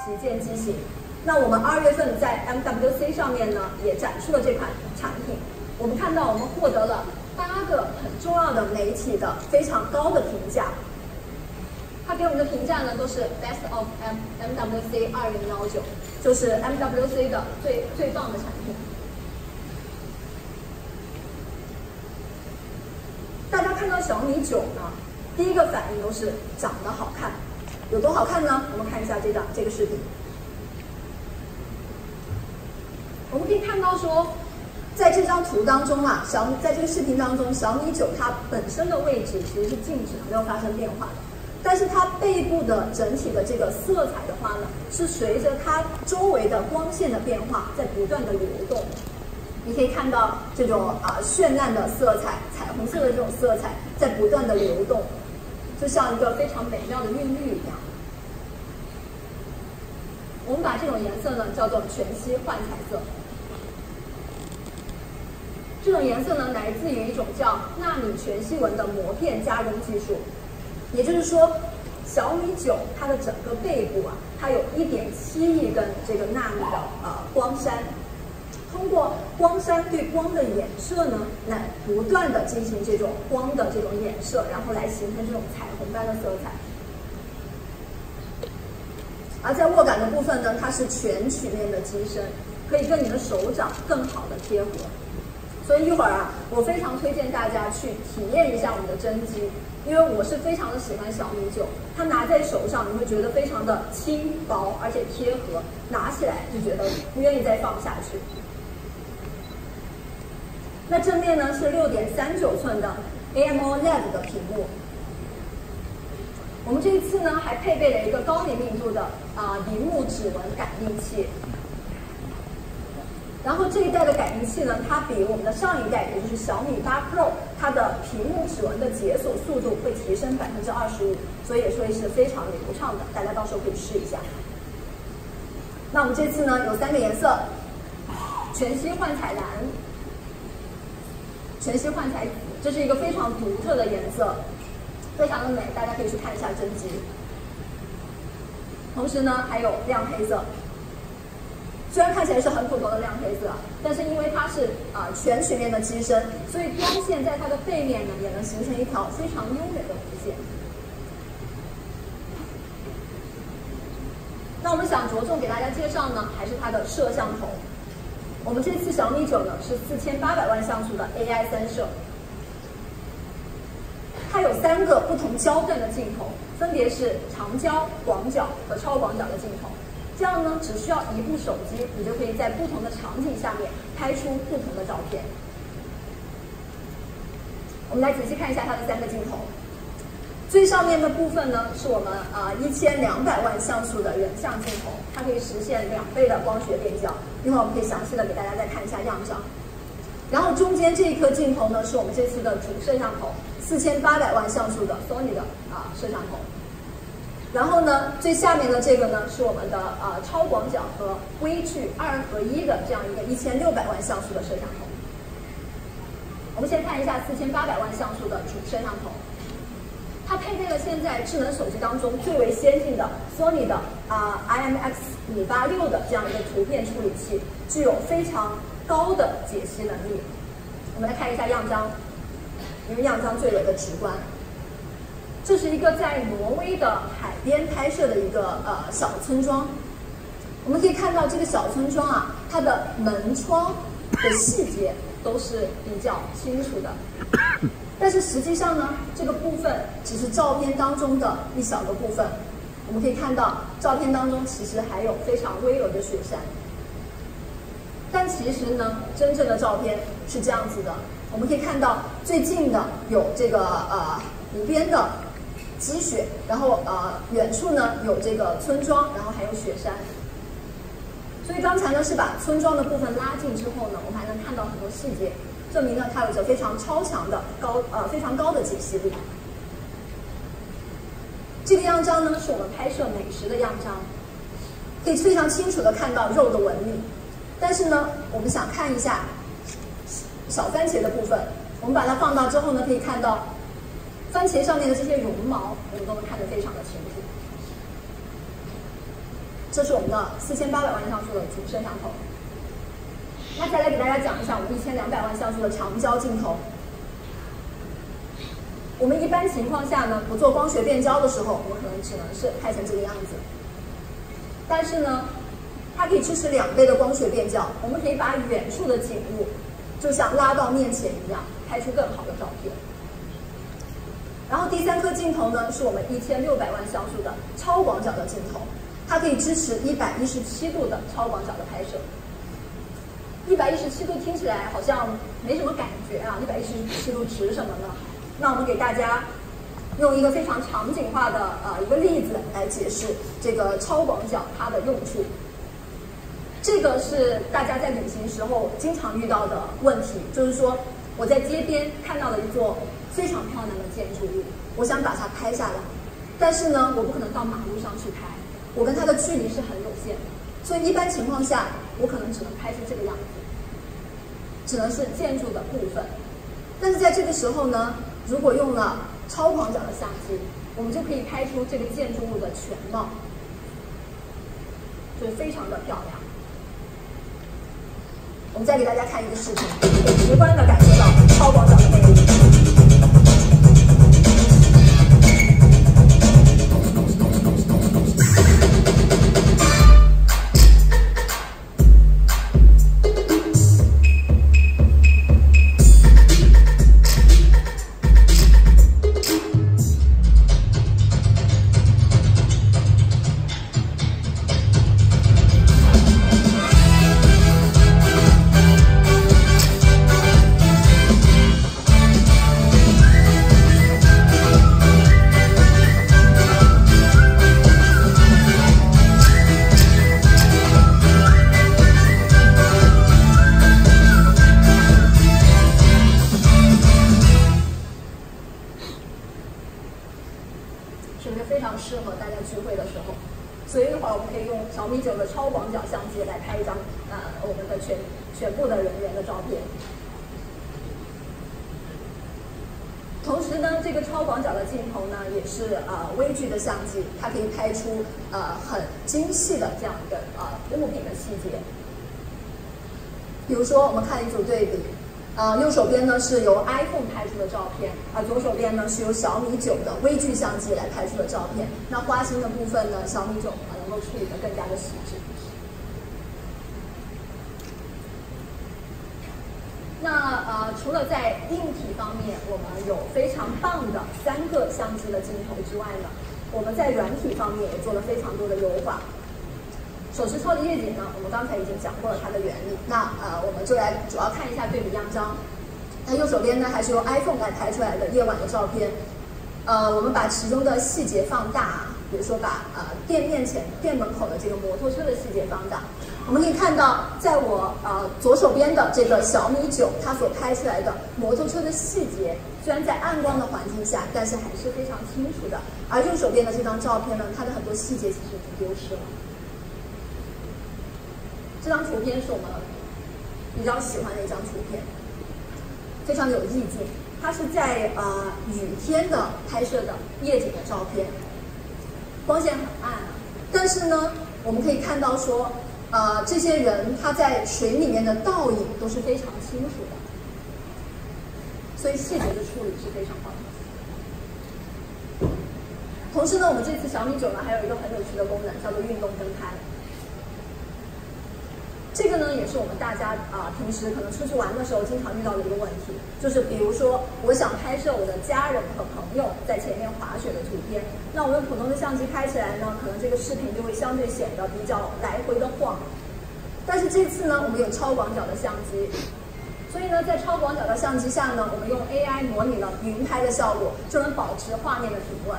旗舰机型。那我们2月份在 MWC 上面呢，也展出了这款产品。我们看到我们获得了8个很重要的媒体的非常高的评价。它给我们的评价呢都是 Best of MWC 2019，就是 MWC 的最棒的产品。大家看到小米9呢，第一个反应都是长得好看，有多好看呢？我们看一下这个视频。我们可以看到说，在这张图当中啊，在这个视频当中，小米9它本身的位置其实是静止的，没有发生变化的。但是它背部的整体的这个色彩的话呢，是随着它周围的光线的变化在不断的流动。你可以看到这种绚烂的色彩，彩虹色的这种色彩在不断的流动，就像一个非常美妙的韵律一样。我们把这种颜色呢叫做全息幻彩色。这种颜色呢来自于一种叫纳米全息纹的膜片加工技术，也就是说，小米9它的整个背部啊，它有1.7亿根这个纳米的光栅，通过光栅对光的衍射呢，来不断的进行这种光的这种衍射，然后来形成这种彩虹般的色彩。而在握感的部分呢，它是全曲面的机身，可以跟你的手掌更好的贴合。所以一会儿啊，我非常推荐大家去体验一下我们的真机，因为我是非常的喜欢小米9，它拿在手上你会觉得非常的轻薄，而且贴合，拿起来就觉得不愿意再放下去。那正面呢是6.39寸的 AMOLED 的屏幕。我们这一次呢还配备了一个高灵敏度的荧幕指纹感应器。然后这一代的感应器呢，它比我们的上一代，也就是小米8 Pro， 它的屏幕指纹的解锁速度会提升25%，所以也说是非常流畅的，大家到时候可以试一下。那我们这次呢有3个颜色：全息幻彩蓝、全息幻彩紫，这是一个非常独特的颜色，非常的美，大家可以去看一下真机。同时呢还有亮黑色。虽然看起来是很普通的亮黑色，但是因为它是全曲面的机身，所以光线在它的背面呢，也能形成一条非常优美的弧线。那我们想着重给大家介绍呢，还是它的摄像头。我们这次小米9呢是4800万像素的 AI 3摄，它有3个不同焦段的镜头，分别是长焦、广角和超广角的镜头。这样呢，只需要一部手机，你就可以在不同的场景下面拍出不同的照片。我们来仔细看一下它的3个镜头。最上面的部分呢，是我们1200万像素的人像镜头，它可以实现2倍的光学变焦。一会儿我们可以详细的给大家再看一下样张。然后中间这一颗镜头呢，是我们这次的主摄像头，4800万像素的 Sony 的摄像头。然后呢，最下面的这个呢是我们的超广角和微距2合1的这样一个1600万像素的摄像头。我们先看一下4800万像素的主摄像头，它配备了现在智能手机当中最为先进的 Sony 的IMX586的这样一个图片处理器，具有非常高的解析能力。我们来看一下样张，因为样张最为的直观。这是一个在挪威的海边拍摄的一个小村庄。我们可以看到这个小村庄啊，它的门窗的细节都是比较清楚的。但是实际上呢，这个部分只是照片当中的一小个部分。我们可以看到，照片当中其实还有非常巍峨的雪山。但其实呢，真正的照片是这样子的。我们可以看到最近的有这个湖边的积雪，然后远处呢有这个村庄，然后还有雪山。所以刚才呢是把村庄的部分拉近之后呢，我们还能看到很多细节，证明呢它有着非常超强的非常高的解析力。这个样张呢是我们拍摄美食的样张，可以非常清楚的看到肉的纹理。但是呢，我们想看一下小番茄的部分，我们把它放大之后呢，可以看到番茄上面的这些绒毛，我们都能看得非常的清楚。 这是我们的4800万像素的主摄像头。那再来给大家讲一下我们1200万像素的长焦镜头。我们一般情况下呢，不做光学变焦的时候，我们可能只能是拍成这个样子。但是呢，它可以支持2倍的光学变焦，我们可以把远处的景物就像拉到面前一样，拍出更好的照片。然后第3颗镜头呢，是我们1600万像素的超广角的镜头，它可以支持117度的超广角的拍摄。117度听起来好像没什么感觉啊，117度指什么呢？那我们给大家用一个非常场景化的一个例子来解释这个超广角它的用处。这个是大家在旅行时候经常遇到的问题，就是说我在街边看到了一座非常漂亮的建筑物，我想把它拍下来，但是呢，我不可能到马路上去拍，我跟它的距离是很有限的，所以一般情况下，我可能只能拍出这个样子，只能是建筑的部分。但是在这个时候呢，如果用了超广角的相机，我们就可以拍出这个建筑物的全貌，就是非常的漂亮。我们再给大家看一个视频，可以直观的感受到超广角的魅力。是不是非常适合大家聚会的时候？所以的话，我们可以用小米9的超广角相机来拍一张我们的全部的人员的照片。同时呢，这个超广角的镜头呢，也是微距的相机，它可以拍出很精细的这样一个物品的细节。比如说，我们看一组对比。右手边呢是由 iPhone 拍出的照片，左手边呢是由小米9的微距相机来拍出的照片。那花心的部分呢，小米9能够处理得更加的细致。那除了在硬体方面，我们有非常棒的3个相机的镜头之外呢，我们在软体方面也做了非常多的优化。手持超级夜景呢，我们刚才已经讲过了它的原理。那我们就来主要看一下对比样张。那右手边呢，还是由 iPhone 来拍出来的夜晚的照片。我们把其中的细节放大，比如说把店门口的这个摩托车的细节放大。我们可以看到，在我左手边的这个小米9，它所拍出来的摩托车的细节，虽然在暗光的环境下，但是还是非常清楚的。而右手边的这张照片呢，它的很多细节其实已经丢失了。这张图片是我们比较喜欢的一张图片，非常有意境。它是在雨天的拍摄的夜景的照片，光线很暗，但是呢，我们可以看到说，这些人他在水里面的倒影都是非常清楚的，所以细节的处理是非常棒的。同时呢，我们这次小米9呢还有一个很有趣的功能，叫做运动跟拍。这个呢，也是我们大家平时可能出去玩的时候经常遇到的一个问题，就是比如说，我想拍摄我的家人和朋友在前面滑雪的图片，那我们普通的相机拍起来呢，可能这个视频就会相对显得比较来回的晃。但是这次呢，我们有超广角的相机，所以呢，在超广角的相机下呢，我们用 AI 模拟了云拍的效果，就能保持画面的平稳。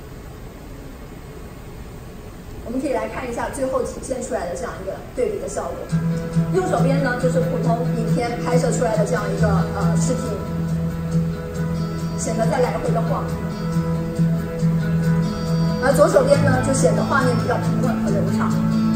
我们可以来看一下最后体现出来的这样一个对比的效果。右手边呢就是普通影片拍摄出来的这样一个视频，显得在来回的晃；而左手边呢就显得画面比较平稳和流畅。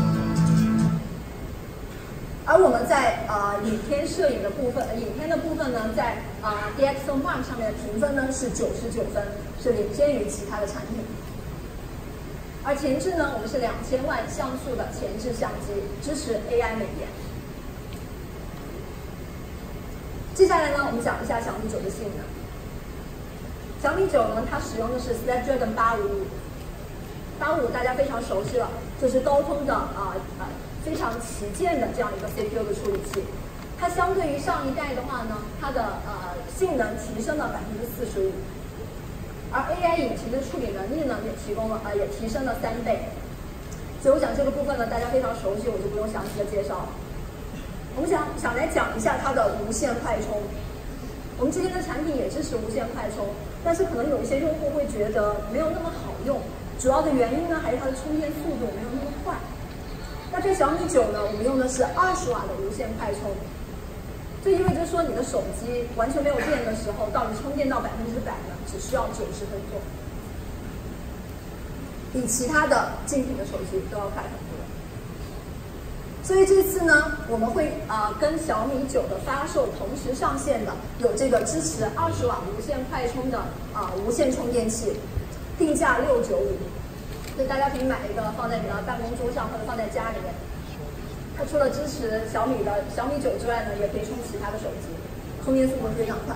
而我们在影片摄影的部分，影片的部分呢，在DxOMark 上面的评分呢是99分，是领先于其他的产品。 而前置呢，我们是2000万像素的前置相机，支持 AI 美颜。接下来呢，我们讲一下小米9的性能。小米9呢，它使用的是 Snapdragon 855，855大家非常熟悉了，就是高通的非常旗舰的这样一个 CPU 的处理器。它相对于上一代的话呢，它的性能提升了45%，而 AI 引擎的处理能力呢也提升了3倍。所以我想这个部分呢大家非常熟悉，我就不用详细的介绍了。我们想来讲一下它的无线快充。我们今天的产品也支持无线快充，但是可能有一些用户会觉得没有那么好用，主要的原因呢还是它的充电速度没有那么快。那在小米9呢，我们用的是20瓦的无线快充。这意味着说，你的手机完全没有电的时候，到你充电到100%呢，只需要90分钟，比其他的竞品的手机都要快很多。所以这次呢，我们会跟小米9的发售同时上线的，有这个支持20瓦无线快充的无线充电器，定价695，所以大家可以买一个放在你的办公桌上或者放在家里面。它除了支持小米9之外呢，也可以充其他的手机，充电速度非常快。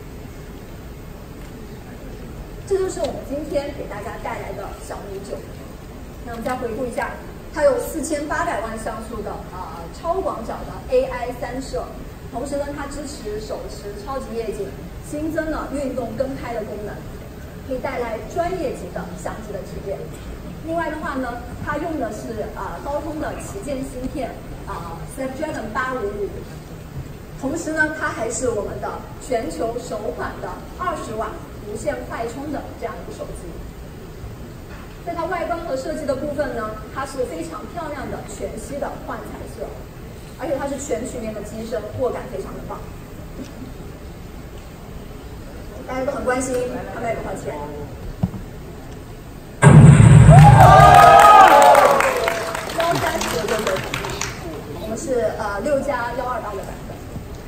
这就是我们今天给大家带来的小米9。那我们再回顾一下，它有4800万像素的超广角的 AI 3摄，同时呢，它支持手持超级夜景，新增了运动跟拍的功能，可以带来专业级的相机的体验。另外的话呢，它用的是高通的旗舰芯片Snapdragon 855，同时呢，它还是我们的全球首款的20瓦无线快充的这样一个手机。在它外观和设计的部分呢，它是非常漂亮的全息的幻彩色，而且它是全曲面的机身，握感非常的棒。大家都很关心它卖多少钱。我们是6+128的版本。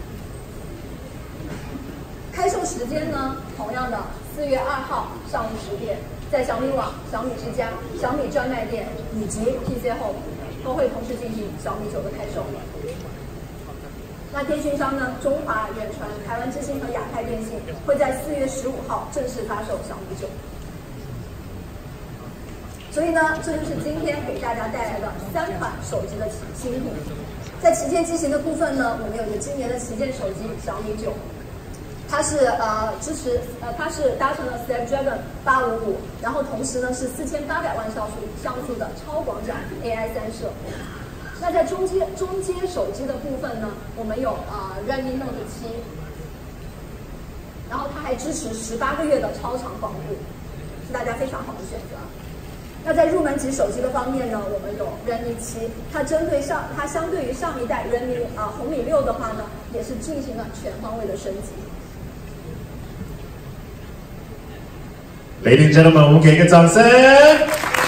开售时间呢，同样的4月2号上午10点，在小米网、小米之家、小米专卖店以及 PC Home 都会同时进行小米9的开售。那电讯商呢，中华远传、台湾之星和亚太电信会在4月15号正式发售小米9。所以呢，这就是今天给大家带来的3款手机的新品。在旗舰机型的部分呢，我们有一个今年的旗舰手机小米9，它是它是搭乘了 Snapdragon 855，然后同时呢是4800万像素的超广角 AI 3摄。那在中阶手机的部分呢，我们有Redmi Note 7，然后它还支持18个月的超长保护，是大家非常好的选择。那在入门级手机的方面呢，我们有 Redmi 7，它相对于上一代 Redmi 红米6的话呢，也是进行了全方位的升级。 Ladies and gentlemen，我们给一个掌声。